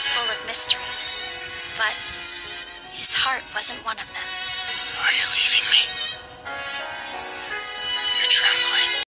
was full of mysteries, but his heart wasn't one of them. Are you leaving me? You're trembling.